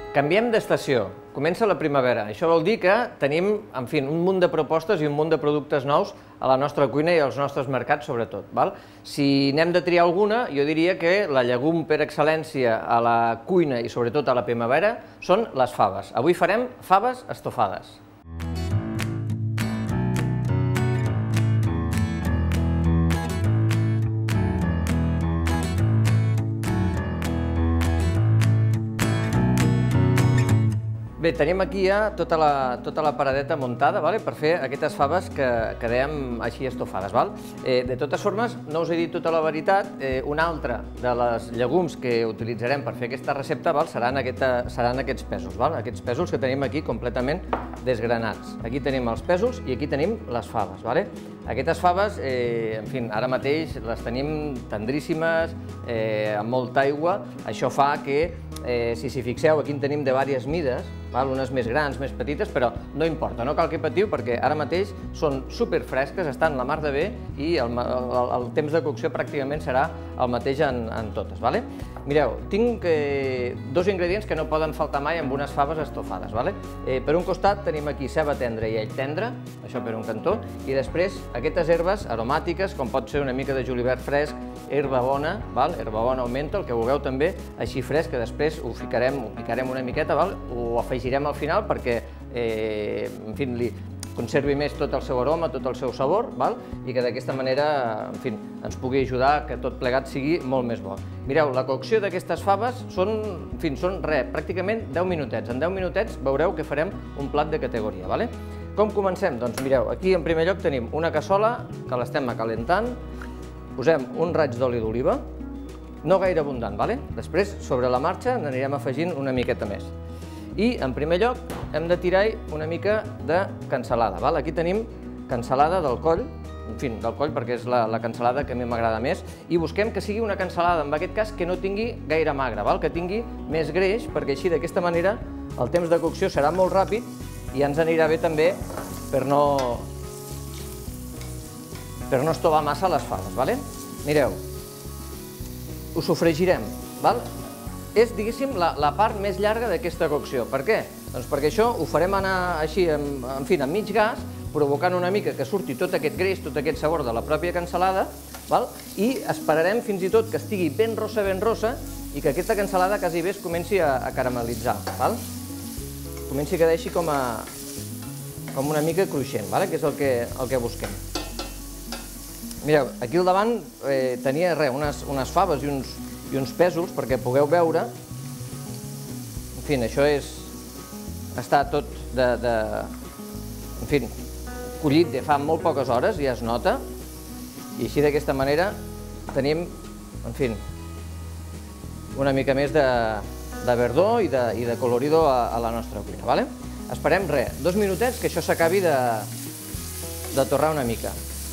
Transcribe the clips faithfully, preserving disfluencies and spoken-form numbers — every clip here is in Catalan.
Canviem d'estació, comença la primavera. Això vol dir que tenim, en fi, un munt de propostes i un munt de productes nous a la nostra cuina i als nostres mercats, sobretot. Val? Si n'hem de triar alguna, jo diria que la llegum per excel·lència a la cuina i sobretot a la primavera són les faves. Avui farem faves estofades. Bé, tenim aquí ja tota la, tota la paradeta muntada, vale? Per fer aquestes faves que, que dèiem així estofades. Val? Eh, de totes formes, no us he dit tota la veritat, eh, una altra de les llegums que utilitzarem per fer aquesta recepta val? Seran, aquesta, seran aquests pèsols, val? Aquests pèsols que tenim aquí completament desgranats. Aquí tenim els pèsols i aquí tenim les faves. Vale? Aquestes faves, eh, en fi, ara mateix les tenim tendríssimes, eh, amb molta aigua. Això fa que, eh, si s'hi fixeu, aquí en tenim de diverses mides, val? Unes més grans, més petites, però no importa, no cal que patiu perquè ara mateix són superfresques, estan la mar de bé i el, el, el temps de cocció pràcticament serà el mateix en, en totes. Vale? Mireu, tinc eh, dos ingredients que no poden faltar mai amb unes faves estofades. Vale? Eh, per un costat tenim aquí ceba tendra i all tendre, això per un cantó, i després aquestes herbes aromàtiques, com pot ser una mica de julivert fresc, herba bona, val? Herba bona o menta, el que vulgueu també, així fresc, que després ho ficarem, ho picarem una miqueta, val? Ho afegirem al final perquè eh, en fi, li conservi més tot el seu aroma, tot el seu sabor, val? I que d'aquesta manera en fi, ens pugui ajudar que tot plegat sigui molt més bo. Mireu, la cocció d'aquestes faves són, en fi, són res, pràcticament deu minutets. En deu minutets veureu que farem un plat de categoria. Vale? Com comencem? Doncs mireu, aquí en primer lloc tenim una cassola que l'estem acalentant, posem un raig d'oli d'oliva, no gaire abundant, vale? Després, sobre la marxa, n'anirem afegint una miqueta més. I, en primer lloc, hem de tirar-hi una mica de cansalada. Val? Aquí tenim cansalada del coll, en fi, del coll perquè és la, la cansalada que a mi m'agrada més, i busquem que sigui una cansalada, en aquest cas, que no tingui gaire magre, val? Que tingui més greix, perquè així, d'aquesta manera, el temps de cocció serà molt ràpid i ens anirà bé també per no, per no estovar massa les faves. Vale? Mireu, ho sofregirem. Val? És, diguéssim, la, la part més llarga d'aquesta cocció. Per què? Doncs perquè això ho farem anar així, en, en fi, amb mig gas, provocant una mica que surti tot aquest greix, tot aquest sabor de la pròpia cansalada, val? I esperarem fins i tot que estigui ben rossa, ben rossa, i que aquesta cansalada quasi bé es comenci a, a caramelitzar. Val? Comenci a quedar així com, a, com una mica cruixent, val? Que és el que, el que busquem. Mireu, aquí al davant eh, tenia res, unes, unes faves i uns, i uns pèsols perquè pugueu veure. En fi, això és, està tot de, de, en fi, collit de fa molt poques hores, ja es nota, i així d'aquesta manera tenim, en fi, una mica més de, de verdor i de, i de colorido a, a la nostra cuina. Vale? Esperem, res, dos minutets que això s'acabi de, de torrar una mica.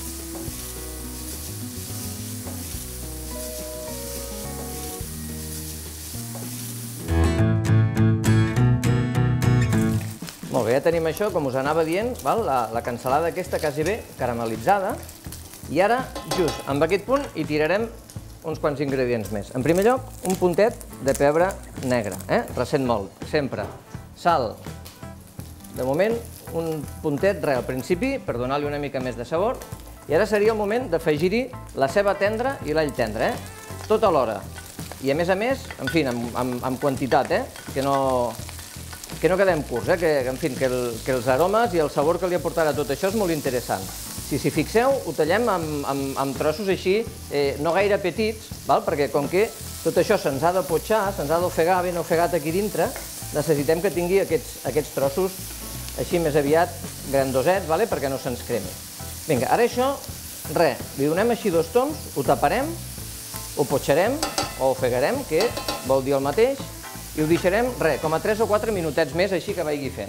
Molt bé, ja tenim això, com us anava dient, val? La, la cansalada aquesta quasi bé caramelitzada, i ara, just amb aquest punt, hi tirarem uns quants ingredients més. En primer lloc, un puntet de pebre negre, eh? Recent molt, sempre. Sal, de moment, un puntet, res, al principi, per donar-li una mica més de sabor, i ara seria el moment d'afegir-hi la ceba tendra i l'all tendre, eh? Tot alhora. I a més a més, en fi, amb, amb, amb quantitat, eh? Que no... que no quedem curts, eh? que, en fi, que, el, que els aromes i el sabor que li aportarà tot això és molt interessant. Si s'hi fixeu, ho tallem amb, amb, amb trossos així, eh, no gaire petits, val? Perquè com que tot això se'ns ha de potxar, se'ns ha d'ofegar ben ofegat aquí dintre, necessitem que tingui aquests, aquests trossos així més aviat grandosets, vale? Perquè no se'ns cremi. Vinga, ara això, res, li donem així dos toms, ho taparem, ho potxarem o ofegarem, que vol dir el mateix, i ho deixarem, res, com a tres o quatre minutets més, així que vagi fent.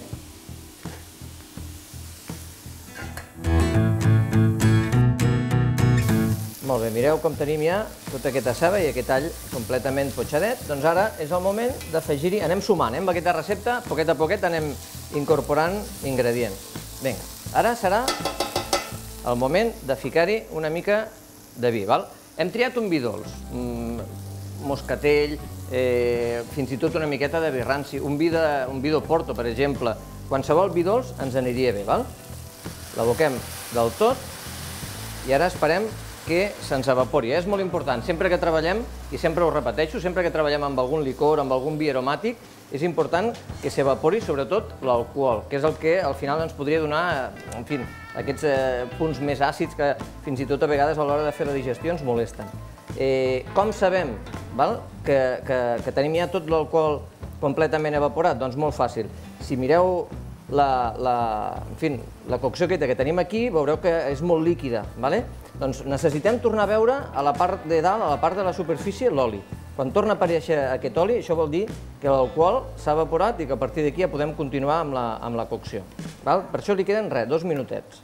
Molt bé, mireu com tenim ja tota aquesta ceba i aquest all completament potxadet. Doncs ara és el moment d'afegir-hi, anem sumant, eh? Amb aquesta recepta, poquet a poquet anem incorporant ingredients. Vinga, ara serà el moment de ficar-hi una mica de vi, val? Hem triat un vi dolç, moscatell, fins i tot una miqueta de vi ranci, un vi d'Oporto, per exemple, qualsevol vi dolç ens aniria bé, val? L'aboquem del tot i ara esperem que se'ns evapori. És molt important, sempre que treballem, i sempre ho repeteixo, sempre que treballem amb algun licor, amb algun vi aromàtic, és important que s'evapori sobretot l'alcohol, que és el que al final ens podria donar, en fi, aquests punts més àcids que fins i tot a vegades a l'hora de fer la digestió ens molesten. Com sabem que tenim ja tot l'alcohol completament evaporat? Doncs molt fàcil. Si mireu la cocció aquesta que tenim aquí, veureu que és molt líquida. Doncs necessitem tornar a veure a la part de dalt, a la part de la superfície, l'oli. Quan torna a aparèixer aquest oli, això vol dir que l'alcohol s'ha evaporat i que a partir d'aquí ja podem continuar amb la cocció. Per això li queden, res, dos minutets.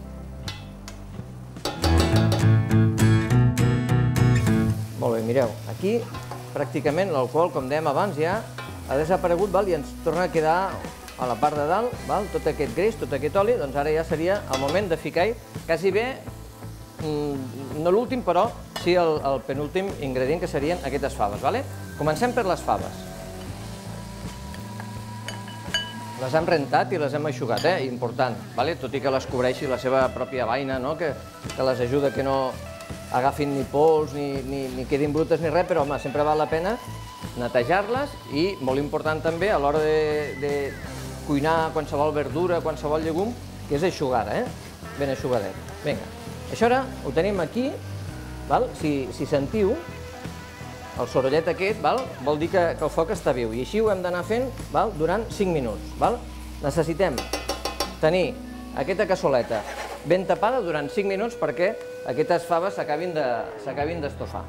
Molt bé, mireu, aquí pràcticament l'alcohol, com dèiem abans, ja ha desaparegut i ens torna a quedar a la part de dalt tot aquest greix, tot aquest oli, doncs ara ja seria el moment de ficar-hi quasi bé, no l'últim, però sí el penúltim ingredient, que serien aquestes faves. Comencem per les faves. Les hem rentat i les hem eixugat, important, tot i que les cobreixi la seva pròpia beina, que les ajuda que no agafin ni pols, ni quedin brutes ni res, però home, sempre val la pena netejar-les i, molt important també, a l'hora de cuinar qualsevol verdura, qualsevol llegum, que és eixugar-la, ben eixugadet. Vinga, això ara ho tenim aquí, si sentiu el sorollet aquest, vol dir que el foc està viu, i així ho hem d'anar fent durant cinc minuts. Necessitem tenir aquesta cassoleta ben tapada durant cinc minuts perquè aquestes faves s'acabin d'estofar.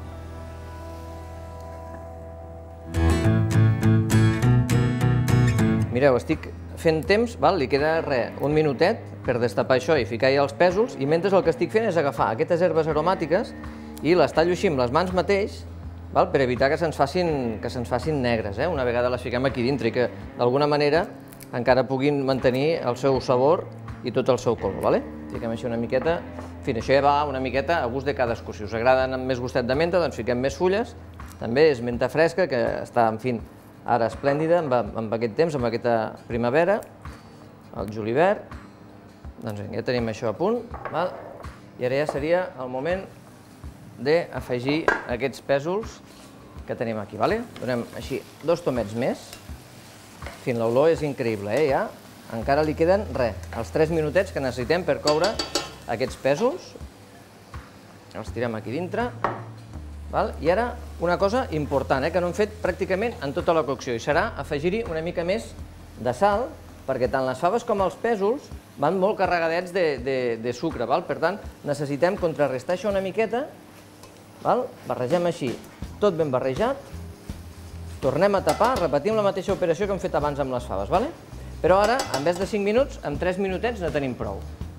Mireu, estic fent temps, li queda res, un minutet per destapar això i ficar-hi els pèsols, i mentre el que estic fent és agafar aquestes herbes aromàtiques i les tallo així amb les mans mateix per evitar que se'ns facin negres, una vegada les fiquem aquí dintre i que d'alguna manera encara puguin mantenir el seu sabor i tot el seu color. Fiquem així una miqueta, en fi, això ja va una miqueta a gust de cadascú. Si us agraden amb més gustet de menta, doncs fiquem més fulles, també és menta fresca que està, en fi, ara esplèndida amb aquest temps, amb aquesta primavera, el julivert. Doncs ja tenim això a punt, i ara ja seria el moment d'afegir aquests pèsols que tenim aquí. Donem així dos tomets més. En fi, l'olor és increïble, ja. Encara li queden, res, els tres minutets que necessitem per coure aquests pèsols. Els tirem aquí dintre. I ara, una cosa important, que no hem fet pràcticament en tota la cocció, i serà afegir-hi una mica més de sal, perquè tant les faves com els pèsols van molt carregadets de sucre. Per tant, necessitem contrarrestar això una miqueta. Barregem així, tot ben barrejat. Tornem a tapar, repetim la mateixa operació que hem fet abans amb les faves. Però ara, en vez de cinc minuts, en tres minutets no tenim prou.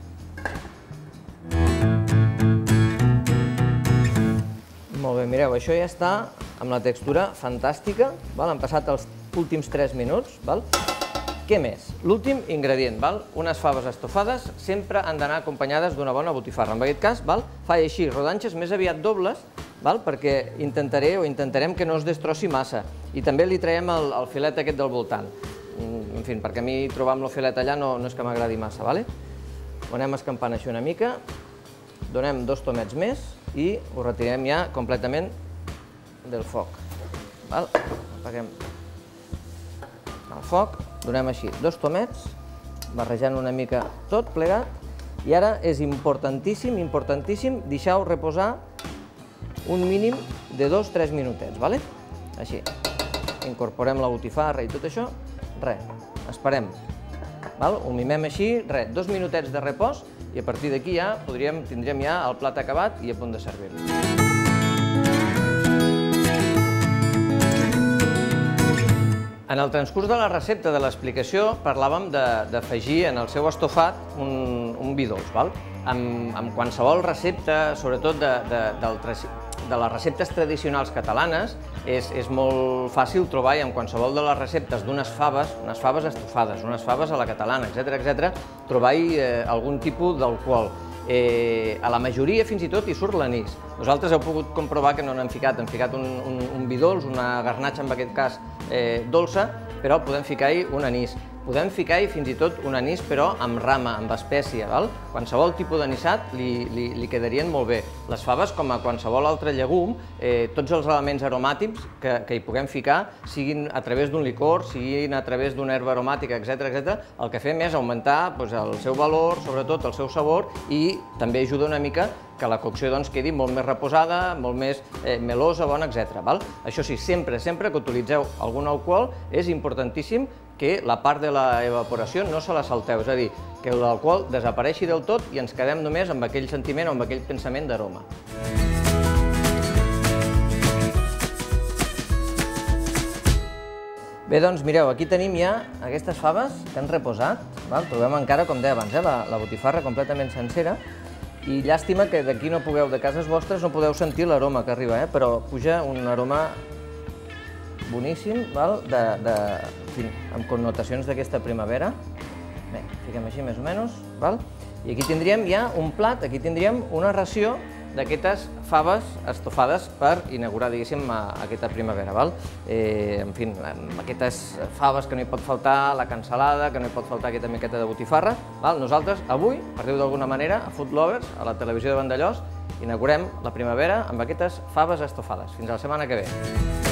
Molt bé, mireu, això ja està amb la textura fantàstica. Han passat els últims tres minuts. Què més? L'últim ingredient, unes faves estofades sempre han d'anar acompanyades d'una bona botifarra. En aquest cas, fa així, rodanxes més aviat dobles, perquè intentaré o intentarem que no es destrossi massa. I també li traiem el filet aquest del voltant. En fi, perquè a mi trobar amb el filet allà no és que m'agradi massa. Ho anem escampant així una mica, donem dos tomets més i ho retirem ja completament del foc. Apaguem el foc, donem així dos tomets, barrejant una mica tot plegat, i ara és importantíssim, importantíssim, deixar-ho reposar un mínim de dos a tres minutets, així. Incorporem la botifarra i tot això, res, esperem. Ho mimem així, res, dos minutets de repòs, i a partir d'aquí ja tindrem ja el plat acabat i a punt de servir-lo. En el transcurs de la recepta de l'explicació parlàvem d'afegir en el seu estofat un vi dolç. Amb qualsevol recepta, sobretot de les receptes tradicionals catalanes, és molt fàcil trobar en qualsevol de les receptes d'unes faves, unes faves estofades, unes faves a la catalana, etcètera, etcètera, trobar-hi algun tipus d'alcohol. Eh, a la majoria, fins i tot, hi surt l'anís. Nosaltres heu pogut comprovar que no n'hem ficat, hem ficat un, un, un vi dolç, una garnatxa, en aquest cas, eh, dolça, però podem ficar-hi un anís. Podem ficar-hi fins i tot un anís, però amb rama, amb espècia, val? Qualsevol tipus d'anissat li, li, li quedarien molt bé. Les faves, com a qualsevol altre llegum, eh, tots els elements aromàtics que, que hi puguem ficar, siguin a través d'un licor, siguin a través d'una herba aromàtica, etcètera, etcètera, el que fem és augmentar doncs, el seu valor, sobretot el seu sabor, i també ajuda una mica que la cocció doncs, quedi molt més reposada, molt més eh, melosa, bona, etcètera. Val? Això sí, sempre, sempre que utilitzeu algun alcohol, és importantíssim que la part de l'evaporació no se la salteu, és a dir, que l'alcohol desapareixi del tot i ens quedem només amb aquell sentiment o amb aquell pensament d'aroma. Bé, doncs mireu, aquí tenim ja aquestes faves que han reposat, val? Trobem encara, com deia abans, eh, la, la botifarra completament sencera, i llàstima que d'aquí no pugueu, de cases vostres, no podeu sentir l'aroma que arriba, eh? Però puja un aroma boníssim, val? De, de, en fi, amb connotacions d'aquesta primavera. Bé, fiquem així més o menys, val? I aquí tindríem ja un plat, aquí tindríem una ració d'aquestes faves estofades per inaugurar, diguéssim, aquesta primavera, val? Eh, en fi, amb aquestes faves que no hi pot faltar la cansalada, que no hi pot faltar aquesta miqueta de botifarra, val? Nosaltres, avui, per dir-ho d'alguna manera, a Food Lovers, a la televisió de Vandellòs, inaugurem la primavera amb aquestes faves estofades. Fins la setmana que ve.